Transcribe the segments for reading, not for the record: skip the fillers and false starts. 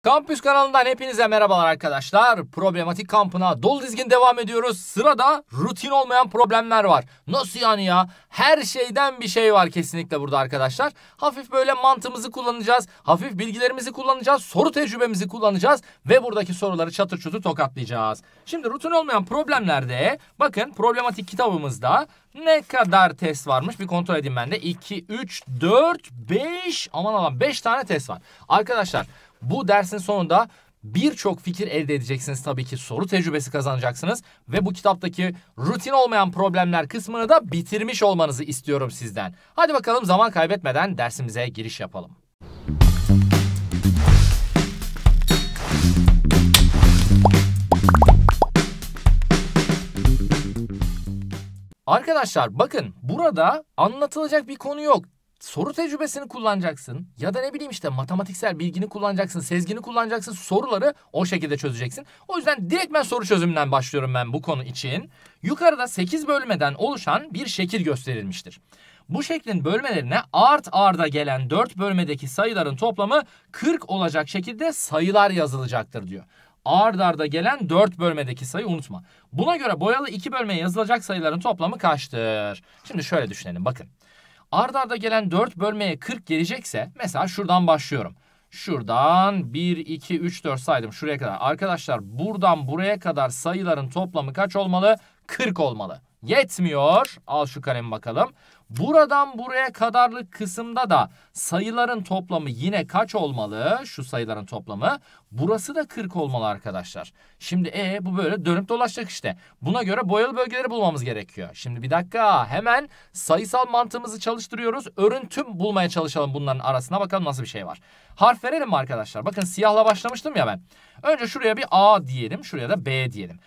Kampüs kanalından hepinize merhabalar arkadaşlar. Problematik kampına dolu dizgin devam ediyoruz. Sırada rutin olmayan problemler var. Nasıl yani ya? Her şeyden bir şey var kesinlikle burada arkadaşlar. Hafif böyle mantığımızı kullanacağız. Hafif bilgilerimizi kullanacağız. Soru tecrübemizi kullanacağız. Ve buradaki soruları çatır çutur tokatlayacağız. Şimdi rutin olmayan problemlerde bakın problematik kitabımızda ne kadar test varmış bir kontrol edeyim ben de. 2, 3, 4, 5 aman Allah'ım 5 tane test var. Arkadaşlar bu dersin sonunda birçok fikir elde edeceksiniz tabii ki, soru tecrübesi kazanacaksınız ve bu kitaptaki rutin olmayan problemler kısmını da bitirmiş olmanızı istiyorum sizden. Hadi bakalım zaman kaybetmeden dersimize giriş yapalım. Arkadaşlar bakın, burada anlatılacak bir konu yok. Soru tecrübesini kullanacaksın ya da ne bileyim işte matematiksel bilgini kullanacaksın, sezgini kullanacaksın, soruları o şekilde çözeceksin. O yüzden direkt ben soru çözümünden başlıyorum ben bu konu için. Yukarıda 8 bölmeden oluşan bir şekil gösterilmiştir. Bu şeklin bölmelerine art arda gelen 4 bölmedeki sayıların toplamı 40 olacak şekilde sayılar yazılacaktır diyor. Ard arda gelen 4 bölmedeki sayı unutma. Buna göre boyalı 2 bölmeye yazılacak sayıların toplamı kaçtır? Şimdi şöyle düşünelim bakın. Ard arda gelen 4 bölmeye 40 gelecekse mesela şuradan başlıyorum. Şuradan 1, 2, 3, 4 saydım şuraya kadar. Arkadaşlar buradan buraya kadar sayıların toplamı kaç olmalı? 40 olmalı. Yetmiyor. Al şu kalemi bakalım. Buradan buraya kadarlık kısımda da sayıların toplamı yine kaç olmalı? Şu sayıların toplamı. Burası da 40 olmalı arkadaşlar. Şimdi bu böyle dönüp dolaşacak işte. Buna göre boyalı bölgeleri bulmamız gerekiyor. Şimdi bir dakika, hemen sayısal mantığımızı çalıştırıyoruz. Örüntü bulmaya çalışalım bunların arasına, bakalım nasıl bir şey var. Harf verelim mi arkadaşlar? Bakın siyahla başlamıştım ya ben. Önce şuraya bir A diyelim, şuraya da B diyelim.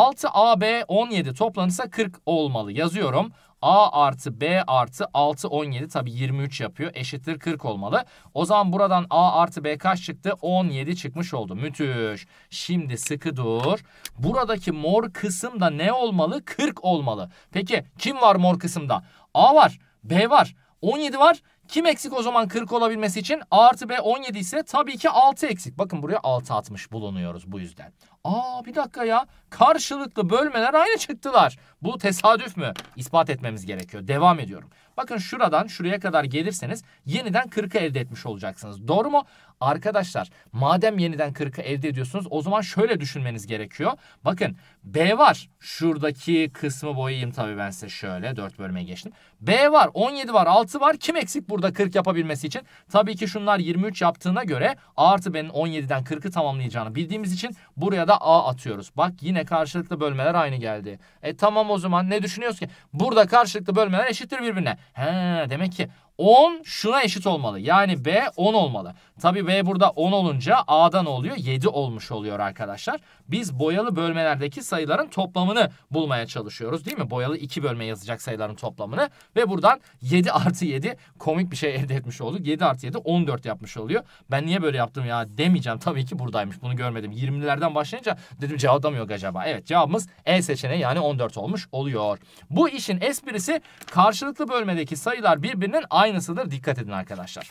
6AB 17 toplanırsa 40 olmalı. Yazıyorum. A artı B artı 6 17 tabi 23 yapıyor. Eşittir 40 olmalı. O zaman buradan A artı B kaç çıktı? 17 çıkmış oldu. Müthiş. Şimdi sıkı dur. Buradaki mor kısımda ne olmalı? 40 olmalı. Peki kim var mor kısımda? A var. B var. 17 var. Kim eksik o zaman 40 olabilmesi için? A artı B 17 ise tabii ki 6 eksik. Bakın buraya 6 atmış bulunuyoruz bu yüzden. Bir dakika ya. Karşılıklı bölmeler aynı çıktılar. Bu tesadüf mü? İspat etmemiz gerekiyor. Devam ediyorum. Bakın şuradan şuraya kadar gelirseniz yeniden 40'ı elde etmiş olacaksınız. Doğru mu? Arkadaşlar madem yeniden 40'ı elde ediyorsunuz o zaman şöyle düşünmeniz gerekiyor. Bakın B var. Şuradaki kısmı boyayayım tabii ben size şöyle. 4 bölmeye geçtim. B var. 17 var. 6 var. Kim eksik burada 40 yapabilmesi için? Tabii ki şunlar 23 yaptığına göre A artı B'nin 17'den 40'ı tamamlayacağını bildiğimiz için buraya da A atıyoruz. Bak yine karşılıklı bölmeler aynı geldi. Tamam o zaman ne düşünüyoruz ki? Burada karşılıklı bölmeler eşittir birbirine. Demek ki 10 şuna eşit olmalı. Yani B 10 olmalı. Tabii B burada 10 olunca A'da ne oluyor? 7 olmuş oluyor arkadaşlar. Biz boyalı bölmelerdeki sayıların toplamını bulmaya çalışıyoruz değil mi? Boyalı 2 bölme yazacak sayıların toplamını. Ve buradan 7 artı 7 komik bir şey elde etmiş olduk. 7 artı 7 14 yapmış oluyor. Ben niye böyle yaptım ya demeyeceğim. Tabii ki buradaymış. Bunu görmedim. 20'lerden başlayınca dedim cevabı mı yok acaba? Evet, cevabımız E seçeneği yani 14 olmuş oluyor. Bu işin esprisi karşılıklı bölmedeki sayılar birbirinin aynısıdır. Dikkat edin arkadaşlar.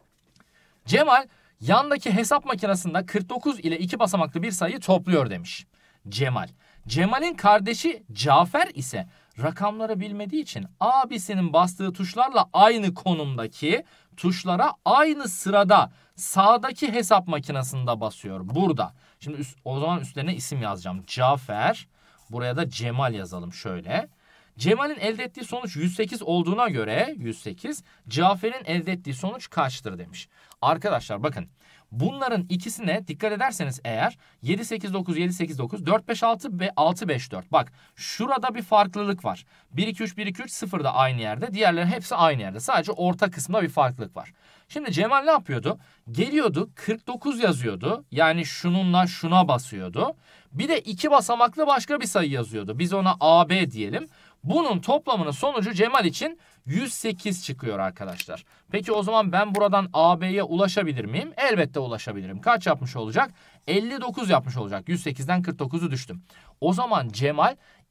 Cemal yandaki hesap makinesinde 49 ile 2 basamaklı bir sayıyı topluyor demiş. Cemal'in kardeşi Cafer ise rakamları bilmediği için abisinin bastığı tuşlarla aynı konumdaki tuşlara aynı sırada sağdaki hesap makinesinde basıyor. Burada. Şimdi o zaman üstlerine isim yazacağım. Cafer. Buraya da Cemal yazalım şöyle. Cemal'in elde ettiği sonuç 108 olduğuna göre 108, Cafer'in elde ettiği sonuç kaçtır demiş. Arkadaşlar bakın bunların ikisine dikkat ederseniz eğer 7 8 9 7 8 9 4 5 6 ve 6 5 4. Bak şurada bir farklılık var. 1 2 3 1 2 3 0 da aynı yerde. Diğerlerin hepsi aynı yerde. Sadece orta kısmında bir farklılık var. Şimdi Cemal ne yapıyordu? Geliyordu 49 yazıyordu. Yani şununla şuna basıyordu. Bir de 2 basamaklı başka bir sayı yazıyordu. Biz ona AB diyelim. Bunun toplamının sonucu Cemal için 108 çıkıyor arkadaşlar. Peki o zaman ben buradan AB'ye ulaşabilir miyim? Elbette ulaşabilirim. Kaç yapmış olacak? 59 yapmış olacak. 108'den 49'u düştüm. O zaman Cemal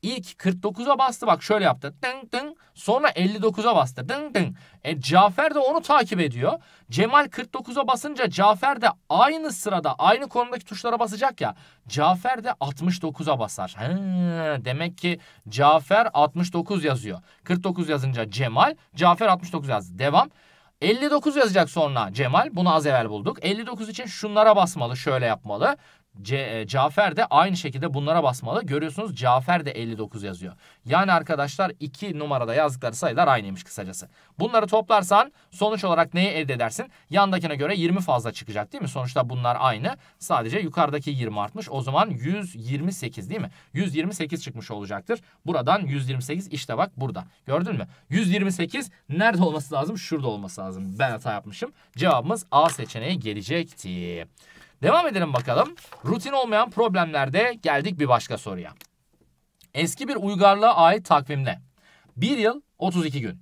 İlk 49'a bastı, bak şöyle yaptı. Ding ding. Sonra 59'a bastı. Ding ding. Cafer de onu takip ediyor. Cemal 49'a basınca Cafer de aynı sırada aynı konumdaki tuşlara basacak ya. Cafer de 69'a basar. Demek ki Cafer 69 yazıyor. 49 yazınca Cemal, Cafer 69 yazdı. Devam. 59 yazacak sonra Cemal. Bunu az evvel bulduk. 59 için şunlara basmalı. Şöyle yapmalı. Cafer de aynı şekilde bunlara basmalı. Görüyorsunuz Cafer de 59 yazıyor. Yani arkadaşlar 2 numarada yazdıkları sayılar aynıymış kısacası. Bunları toplarsan sonuç olarak neyi elde edersin? Yandakine göre 20 fazla çıkacak değil mi? Sonuçta bunlar aynı. Sadece yukarıdaki 20 artmış. O zaman 128 değil mi? 128 çıkmış olacaktır. Buradan 128 işte bak burada. Gördün mü? 128 nerede olması lazım? Şurada olması lazım. Ben hata yapmışım. Cevabımız A seçeneği gelecekti. Devam edelim bakalım. Rutin olmayan problemlerde geldik bir başka soruya. Eski bir uygarlığa ait takvimde 1 yıl 32 gün.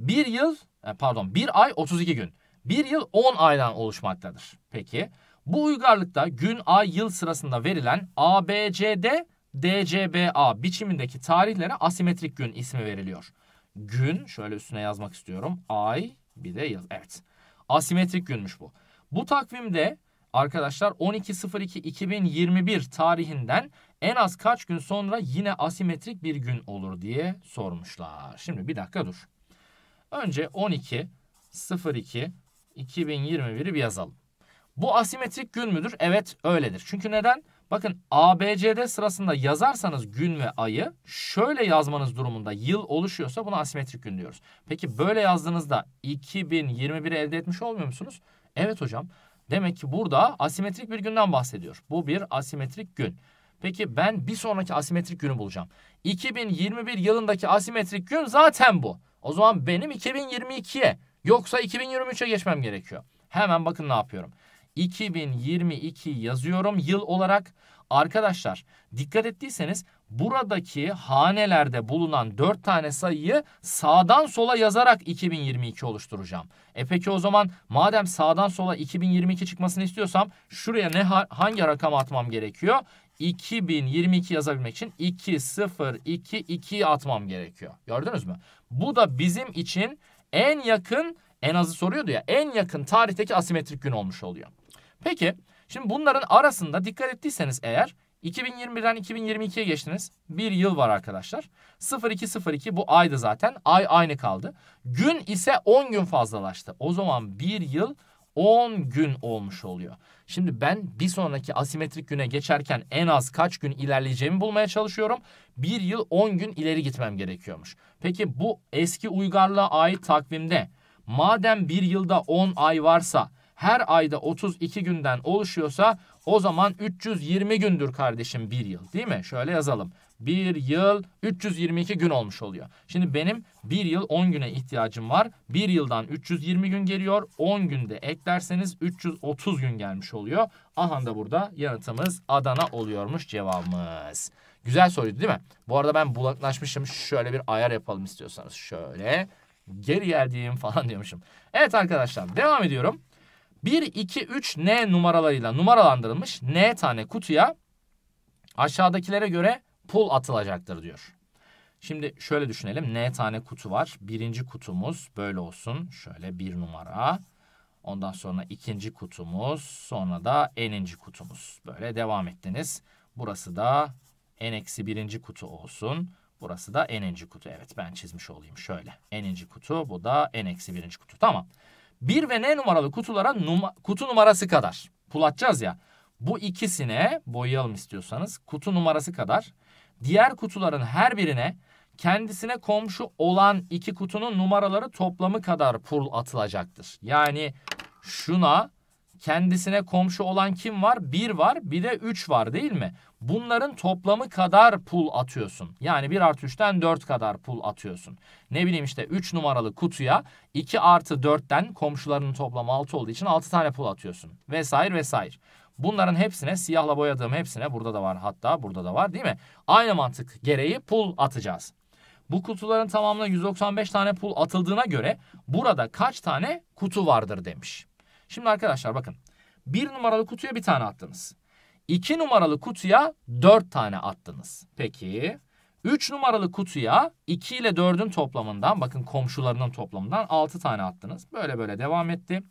1 ay 32 gün. 1 yıl 10 aydan oluşmaktadır. Peki bu uygarlıkta gün, ay, yıl sırasında verilen ABCD, DCBA biçimindeki tarihlere asimetrik gün ismi veriliyor. Gün şöyle üstüne yazmak istiyorum. Ay bir de yıl. Evet. Asimetrik günmüş bu. Bu takvimde arkadaşlar 12.02.2021 tarihinden en az kaç gün sonra yine asimetrik bir gün olur diye sormuşlar. Şimdi bir dakika dur. Önce 12.02.2021'i bir yazalım. Bu asimetrik gün müdür? Evet öyledir. Çünkü neden? Bakın ABCD sırasında yazarsanız gün ve ayı şöyle yazmanız durumunda yıl oluşuyorsa buna asimetrik gün diyoruz. Peki böyle yazdığınızda 2021'i elde etmiş olmuyor musunuz? Evet hocam. Demek ki burada asimetrik bir günden bahsediyor. Bu bir asimetrik gün. Peki ben bir sonraki asimetrik günü bulacağım. 2021 yılındaki asimetrik gün zaten bu. O zaman benim 2022'ye yoksa 2023'e geçmem gerekiyor. Hemen bakın ne yapıyorum. 2022 yazıyorum yıl olarak. Arkadaşlar dikkat ettiyseniz buradaki hanelerde bulunan 4 tane sayıyı sağdan sola yazarak 2022 oluşturacağım. Peki o zaman madem sağdan sola 2022 çıkmasını istiyorsam şuraya hangi rakamı atmam gerekiyor? 2022 yazabilmek için 2022'yi atmam gerekiyor. Gördünüz mü? Bu da bizim için en yakın, en azı soruyordu ya, en yakın tarihteki asimetrik gün olmuş oluyor. Peki şimdi bunların arasında dikkat ettiyseniz eğer 2021'den 2022'ye geçtiniz. Bir yıl var arkadaşlar. 0202 bu aydı zaten. Ay aynı kaldı. Gün ise 10 gün fazlalaştı. O zaman bir yıl 10 gün olmuş oluyor. Şimdi ben bir sonraki asimetrik güne geçerken en az kaç gün ilerleyeceğimi bulmaya çalışıyorum. Bir yıl 10 gün ileri gitmem gerekiyormuş. Peki bu eski uygarlığa ait takvimde madem bir yılda 10 ay varsa her ayda 32 günden oluşuyorsa o zaman 320 gündür kardeşim bir yıl değil mi? Şöyle yazalım. Bir yıl 322 gün olmuş oluyor. Şimdi benim bir yıl 10 güne ihtiyacım var. Bir yıldan 320 gün geliyor. 10 günde eklerseniz 330 gün gelmiş oluyor. Aha da burada yanıtımız Adana oluyormuş cevabımız. Güzel soruydu değil mi? Bu arada ben bulaklaşmışım. Şöyle bir ayar yapalım istiyorsanız. Şöyle geri geldiğim falan diyormuşum. Evet arkadaşlar devam ediyorum. 1, 2, 3 N numaralarıyla numaralandırılmış N tane kutuya aşağıdakilere göre pul atılacaktır diyor. Şimdi şöyle düşünelim. N tane kutu var. Birinci kutumuz böyle olsun. Şöyle 1 numara. Ondan sonra ikinci kutumuz. Sonra da n'inci kutumuz. Böyle devam ettiniz. Burası da n-1. kutu olsun. Burası da n'inci kutu. Evet ben çizmiş olayım şöyle. N'inci kutu. Bu da n-1. kutu. Tamam. 1 ve N numaralı kutulara kutu numarası kadar pul atacağız ya. Bu ikisine boyayalım istiyorsanız kutu numarası kadar. Diğer kutuların her birine kendisine komşu olan iki kutunun numaraları toplamı kadar pul atılacaktır. Yani şuna kendisine komşu olan kim var? 1 var bir de 3 var değil mi? Bunların toplamı kadar pul atıyorsun. Yani 1 artı 3'ten 4 kadar pul atıyorsun. Ne bileyim işte 3 numaralı kutuya 2 artı 4'ten komşularının toplamı 6 olduğu için 6 tane pul atıyorsun. Vesaire vesaire. Bunların hepsine siyahla boyadığım hepsine burada da var hatta burada da var değil mi? Aynı mantık gereği pul atacağız. Bu kutuların tamamına 195 tane pul atıldığına göre burada kaç tane kutu vardır demiş. Şimdi arkadaşlar bakın 1 numaralı kutuya bir tane attınız. 2 numaralı kutuya 4 tane attınız. Peki 3 numaralı kutuya 2 ile 4'ün toplamından, bakın komşularının toplamından 6 tane attınız. Böyle böyle devam etti.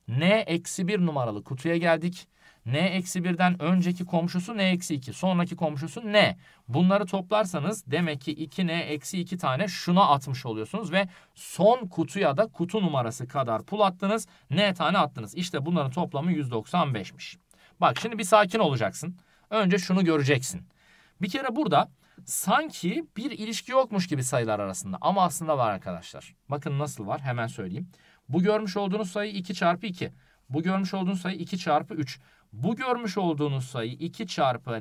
N-1 numaralı kutuya geldik. N-1'den önceki komşusu N-2, sonraki komşusu N. Bunları toplarsanız demek ki 2N-2 tane şuna atmış oluyorsunuz ve son kutuya da kutu numarası kadar pul attınız. N tane attınız. İşte bunların toplamı 195'miş. Bak şimdi bir sakin olacaksın. Önce şunu göreceksin. Bir kere burada sanki bir ilişki yokmuş gibi sayılar arasında ama aslında var arkadaşlar. Bakın nasıl var, hemen söyleyeyim. Bu görmüş olduğunuz sayı 2 çarpı 2. Bu görmüş olduğunuz sayı 2 çarpı 3. Bu görmüş olduğunuz sayı 2 çarpı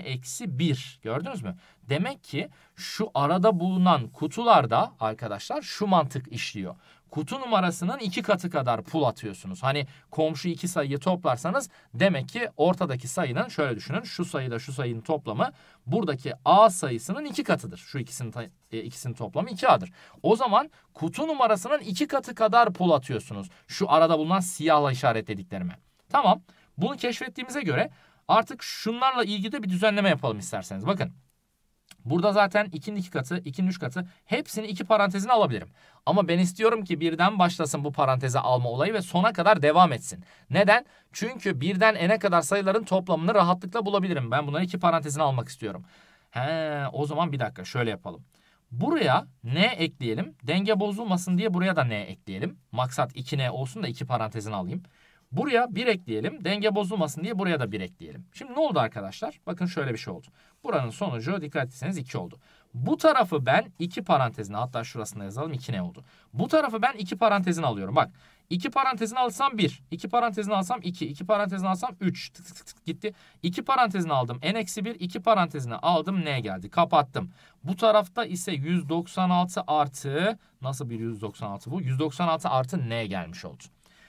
n-1. Gördünüz mü? Demek ki şu arada bulunan kutularda arkadaşlar şu mantık işliyor. Kutu numarasının 2 katı kadar pul atıyorsunuz. Hani komşu 2 sayıyı toplarsanız demek ki ortadaki sayının, şöyle düşünün, şu sayıyla şu sayının toplamı buradaki A sayısının 2 katıdır. Şu ikisinin toplamı 2A'dır. O zaman kutu numarasının 2 katı kadar pul atıyorsunuz. Şu arada bulunan siyahla işaretlediklerime. Tamam. Bunu keşfettiğimize göre artık şunlarla ilgili de bir düzenleme yapalım isterseniz. Bakın. Burada zaten 2'nin 2 katı, 2'nin 3 katı, hepsini 2 parantezine alabilirim. Ama ben istiyorum ki birden başlasın bu paranteze alma olayı ve sona kadar devam etsin. Neden? Çünkü birden n'e kadar sayıların toplamını rahatlıkla bulabilirim. Ben bunları 2 parantezine almak istiyorum. O zaman bir dakika şöyle yapalım. Buraya n ekleyelim. Denge bozulmasın diye buraya da n ekleyelim. Maksat 2n olsun da 2 parantezine alayım. Buraya 1 ekleyelim. Denge bozulmasın diye buraya da 1 ekleyelim. Şimdi ne oldu arkadaşlar? Bakın şöyle bir şey oldu. Buranın sonucu dikkat etseniz 2 oldu. Bu tarafı ben 2 parantezine, hatta şurasında yazalım, 2 ne oldu? Bu tarafı ben 2 parantezine alıyorum. Bak 2 parantezine alsam 1. 2 parantezine alsam 2. 2 parantezine alsam 3. Tık tık tık gitti. 2 parantezine aldım n-1. 2 parantezine aldım n geldi. Kapattım. Bu tarafta ise 196 artı, nasıl bir 196 bu? 196 artı n gelmiş oldu.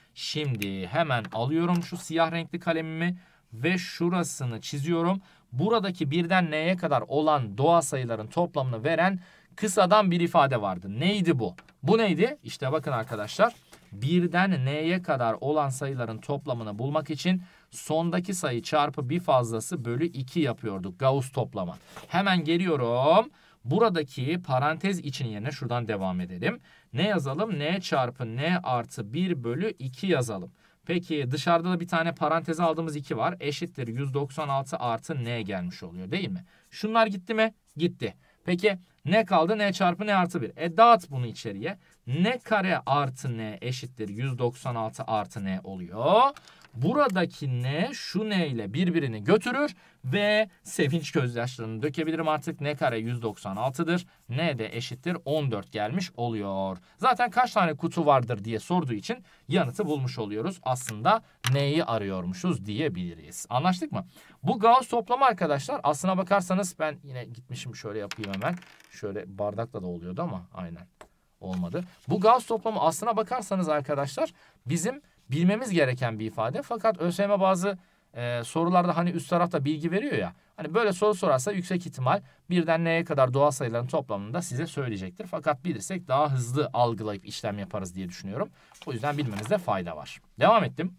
Şimdi hemen alıyorum şu siyah renkli kalemimi ve şurasını çiziyorum. Buradaki birden n'ye kadar olan doğal sayıların toplamını veren kısadan bir ifade vardı. Neydi bu? Bu neydi? İşte bakın arkadaşlar. Birden n'ye kadar olan sayıların toplamını bulmak için sondaki sayı çarpı bir fazlası bölü 2 yapıyorduk. Gauss toplama. Hemen geliyorum. Buradaki parantez için yerine şuradan devam edelim. Ne yazalım? N çarpı n artı 1 bölü 2 yazalım. Peki dışarıda da bir tane paranteze aldığımız 2 var. Eşittir 196 artı n gelmiş oluyor değil mi? Şunlar gitti mi? Gitti. Peki ne kaldı? N çarpı n artı 1. Dağıt bunu içeriye. N kare artı n eşittir 196 artı n oluyor. Buradaki n şu n ile birbirini götürür ve sevinç gözyaşlarını dökebilirim artık. N kare 196'dır. N de eşittir 14 gelmiş oluyor. Zaten kaç tane kutu vardır diye sorduğu için yanıtı bulmuş oluyoruz. Aslında n'yi arıyormuşuz diyebiliriz. Anlaştık mı? Bu Gauss toplama arkadaşlar, aslına bakarsanız ben yine gitmişim, şöyle yapayım hemen. Şöyle bardakla da oluyordu ama aynen olmadı. Bu Gauss toplamı aslına bakarsanız arkadaşlar bizim bilmemiz gereken bir ifade. Fakat ÖSYM bazı sorularda hani üst tarafta bilgi veriyor ya. Hani böyle soru sorarsa yüksek ihtimal birden n'ye kadar doğal sayıların toplamını da size söyleyecektir. Fakat bilirsek daha hızlı algılayıp işlem yaparız diye düşünüyorum. O yüzden bilmenizde fayda var. Devam ettim.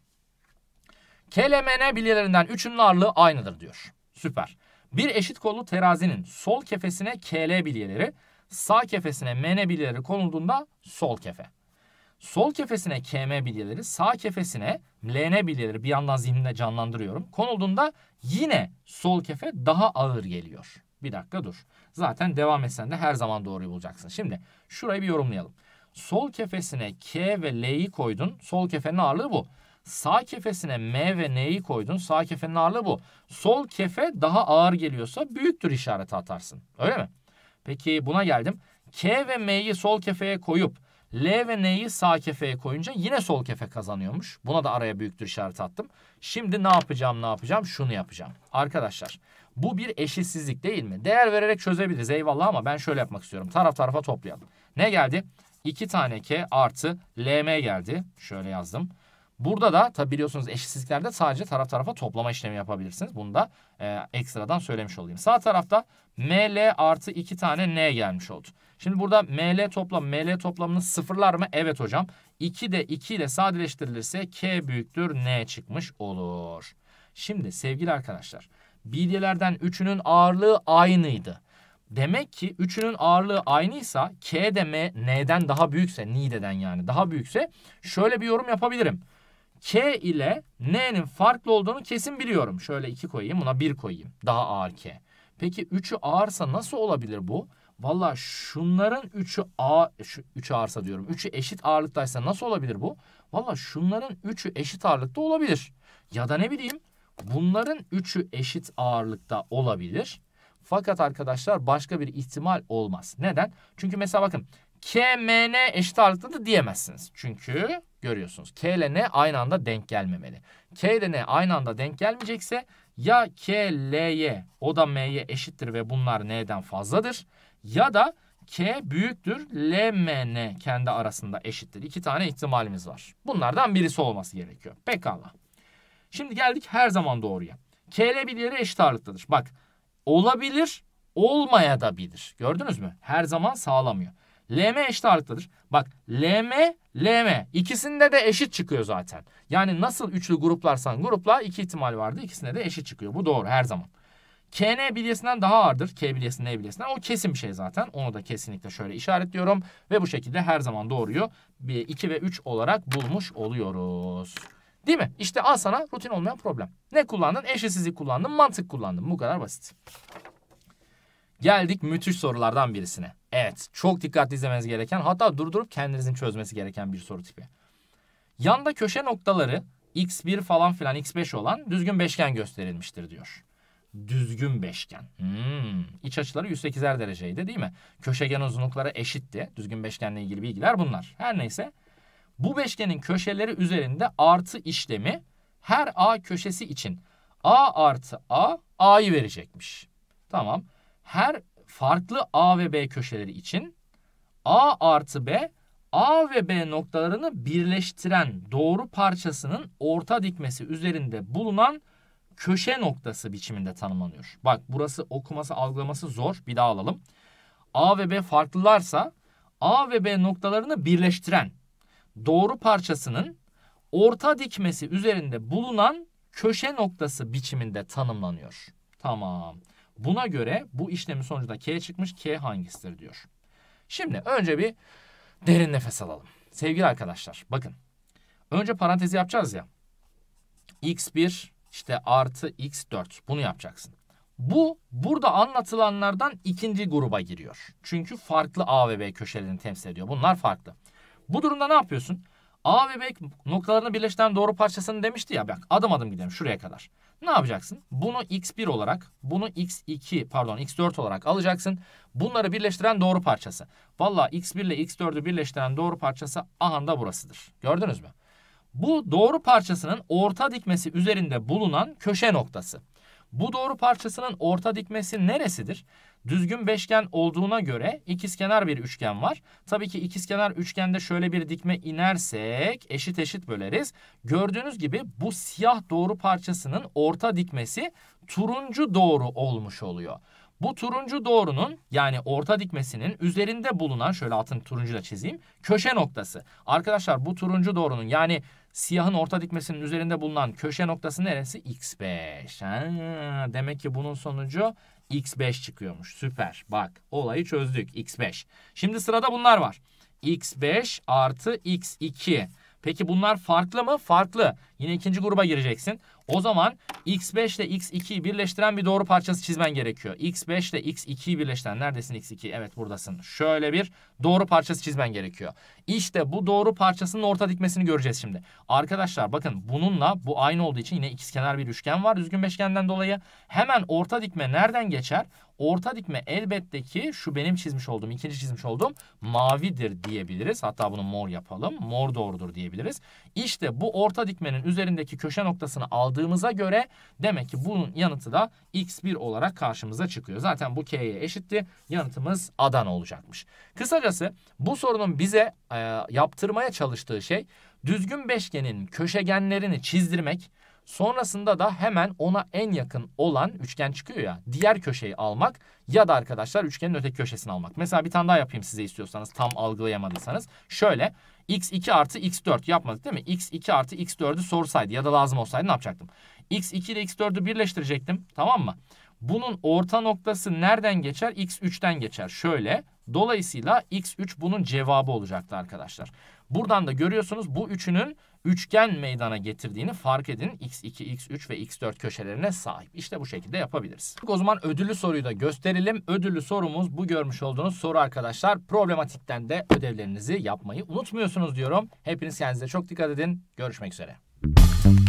KLMN bilyelerinden 3'ünün ağırlığı aynıdır diyor. Süper. Bir eşit kollu terazinin sol kefesine KL bilyeleri, sağ kefesine MN bilyeleri konulduğunda sol kefe. Sol kefesine KM bilyeleri, sağ kefesine LN bilyeleri, bir yandan zihnimde canlandırıyorum, konulduğunda yine sol kefe daha ağır geliyor. Bir dakika dur. Zaten devam etsen de her zaman doğruyu bulacaksın. Şimdi şurayı bir yorumlayalım. Sol kefesine K ve L'yi koydun. Sol kefenin ağırlığı bu. Sağ kefesine M ve N'yi koydun. Sağ kefenin ağırlığı bu. Sol kefe daha ağır geliyorsa büyüktür işareti atarsın. Öyle mi? Peki buna geldim. K ve M'yi sol kefeye koyup L ve N'yi sağ kefeye koyunca yine sol kefe kazanıyormuş. Buna da araya büyüktür işareti attım. Şimdi ne yapacağım? Şunu yapacağım. Arkadaşlar bu bir eşitsizlik değil mi? Değer vererek çözebiliriz eyvallah ama ben şöyle yapmak istiyorum. Taraf tarafa toplayalım. Ne geldi? 2 tane K artı LM geldi. Şöyle yazdım. Burada da tabi biliyorsunuz eşitsizliklerde sadece taraf tarafa toplama işlemi yapabilirsiniz. Bunu da ekstradan söylemiş olayım. Sağ tarafta ML artı 2 tane N gelmiş oldu. Şimdi burada ML toplamını sıfırlar mı? Evet hocam. 2 de 2 ile sadeleştirilirse K büyüktür N çıkmış olur. Şimdi sevgili arkadaşlar, bilyelerden 3'ünün ağırlığı aynıydı. Demek ki üçünün ağırlığı aynıysa K de N'den daha büyükse, Nide'den yani daha büyükse şöyle bir yorum yapabilirim. K ile N'nin farklı olduğunu kesin biliyorum. Şöyle 2 koyayım, buna 1 koyayım. Daha ağır K. Peki 3'ü ağırsa nasıl olabilir bu? Valla şunların 3'ü ağırsa diyorum. 3'ü eşit ağırlıktaysa nasıl olabilir bu? Valla şunların 3'ü eşit ağırlıkta olabilir. Ya da ne bileyim, bunların 3'ü eşit ağırlıkta olabilir. Fakat arkadaşlar başka bir ihtimal olmaz. Neden? Çünkü mesela bakın, K, M, N eşit ağırlıkta da diyemezsiniz. Çünkü görüyorsunuz K ile N aynı anda denk gelmemeli. K ile N aynı anda denk gelmeyecekse ya K, L'ye o da M'ye eşittir ve bunlar N'den fazladır. Ya da K büyüktür, L, M, N kendi arasında eşittir. 2 tane ihtimalimiz var. Bunlardan birisi olması gerekiyor. Pekala. Şimdi geldik her zaman doğruya. K ile bir diğeri eşit ağırlıktadır. Bak, olabilir, olmaya da bilir. Gördünüz mü? Her zaman sağlamıyor. LM eşit ağırlıktadır. Bak, LM ikisinde de eşit çıkıyor zaten. Yani nasıl üçlü gruplarsan grupla 2 ihtimal vardı. İkisinde de eşit çıkıyor. Bu doğru her zaman. KN bilyesinden daha ağırdır. K bilyesi N bilyesinden. O kesin bir şey zaten. Onu da kesinlikle şöyle işaretliyorum. Ve bu şekilde her zaman doğruyu 2 ve 3 olarak bulmuş oluyoruz. Değil mi? İşte al sana rutin olmayan problem. Ne kullandın? Eşitsizlik kullandın, mantık kullandın. Bu kadar basit. Geldik müthiş sorulardan birisine. Evet, çok dikkatli izlemeniz gereken, hatta durdurup kendinizin çözmesi gereken bir soru tipi. Yanda köşe noktaları x1 falan filan x5 olan düzgün beşgen gösterilmiştir diyor. Düzgün beşgen. İç açıları 108'er dereceydi değil mi? Köşegen uzunlukları eşitti. Düzgün beşgenle ilgili bilgiler bunlar. Her neyse. Bu beşgenin köşeleri üzerinde artı işlemi her A köşesi için A artı A, A'yı verecekmiş. Tamam. Her farklı A ve B köşeleri için A artı B, A ve B noktalarını birleştiren doğru parçasının orta dikmesi üzerinde bulunan köşe noktası biçiminde tanımlanıyor. Bak, burası okuması, algılaması zor. Bir daha alalım. A ve B farklılarsa A ve B noktalarını birleştiren doğru parçasının orta dikmesi üzerinde bulunan köşe noktası biçiminde tanımlanıyor. Tamam. Buna göre bu işlemin sonucunda K çıkmış. K hangisidir diyor. Şimdi önce bir derin nefes alalım. Sevgili arkadaşlar, bakın. Önce parantezi yapacağız ya. x1 işte artı x4. Bunu yapacaksın. Bu burada anlatılanlardan ikinci gruba giriyor. Çünkü farklı A ve B köşelerini temsil ediyor. Bunlar farklı. Bu durumda ne yapıyorsun? A ve B noktalarını birleştiren doğru parçasını demişti ya. Bak, adım adım gidelim şuraya kadar. Ne yapacaksın? Bunu x1 olarak, bunu x4 olarak alacaksın. Bunları birleştiren doğru parçası. Vallahi x1 ile x4'ü birleştiren doğru parçası aha da burasıdır. Gördünüz mü? Bu doğru parçasının orta dikmesi üzerinde bulunan köşe noktası. Bu doğru parçasının orta dikmesi neresidir? Düzgün beşgen olduğuna göre ikizkenar bir üçgen var. Tabii ki ikizkenar üçgende şöyle bir dikme inersek eşit eşit böleriz. Gördüğünüz gibi bu siyah doğru parçasının orta dikmesi turuncu doğru olmuş oluyor. Bu turuncu doğrunun yani orta dikmesinin üzerinde bulunan, şöyle altını turuncuyla çizeyim, köşe noktası. Arkadaşlar bu turuncu doğrunun yani siyahın orta dikmesinin üzerinde bulunan köşe noktası neresi? X5. Demek ki bunun sonucu X5 çıkıyormuş. Süper. Bak, olayı çözdük. X5. Şimdi sırada bunlar var. X5 artı X2. Peki bunlar farklı mı? Farklı. Yine ikinci gruba gireceksin. O zaman X5 ile X2'yi birleştiren bir doğru parçası çizmen gerekiyor. X5 ile X2'yi birleştiren, neredesin X2? Evet, buradasın. Şöyle bir doğru parçası çizmen gerekiyor. İşte bu doğru parçasının orta dikmesini göreceğiz şimdi. Arkadaşlar bakın, bununla bu aynı olduğu için yine ikizkenar bir üçgen var düzgün beşgenden dolayı. Hemen orta dikme nereden geçer? Orta dikme elbette ki şu benim çizmiş olduğum, ikinci çizmiş olduğum mavidir diyebiliriz. Hatta bunu mor yapalım. Mor doğrudur diyebiliriz. İşte bu orta dikmenin üzerindeki köşe noktasını aldığımıza göre demek ki bunun yanıtı da x1 olarak karşımıza çıkıyor. Zaten bu K'ye eşitti. Yanıtımız Adana olacakmış. Kısacası bu sorunun bize yaptırmaya çalıştığı şey düzgün beşgenin köşegenlerini çizdirmek. Sonrasında da hemen ona en yakın olan üçgen çıkıyor ya, diğer köşeyi almak ya da arkadaşlar üçgenin öteki köşesini almak. Mesela bir tane daha yapayım size istiyorsanız, tam algılayamadıysanız. Şöyle x2 artı x4 yapmadık değil mi? x2 artı x4'ü sorsaydı ya da lazım olsaydı ne yapacaktım? x2 ile x4'ü birleştirecektim, tamam mı? Bunun orta noktası nereden geçer? X3'ten geçer. Şöyle. Dolayısıyla X3 bunun cevabı olacaktı arkadaşlar. Buradan da görüyorsunuz bu üçünün üçgen meydana getirdiğini fark edin. X2, X3 ve X4 köşelerine sahip. İşte bu şekilde yapabiliriz. O zaman ödüllü soruyu da gösterelim. Ödüllü sorumuz bu görmüş olduğunuz soru arkadaşlar. Problematikten de ödevlerinizi yapmayı unutmuyorsunuz diyorum. Hepiniz kendinize çok dikkat edin. Görüşmek üzere.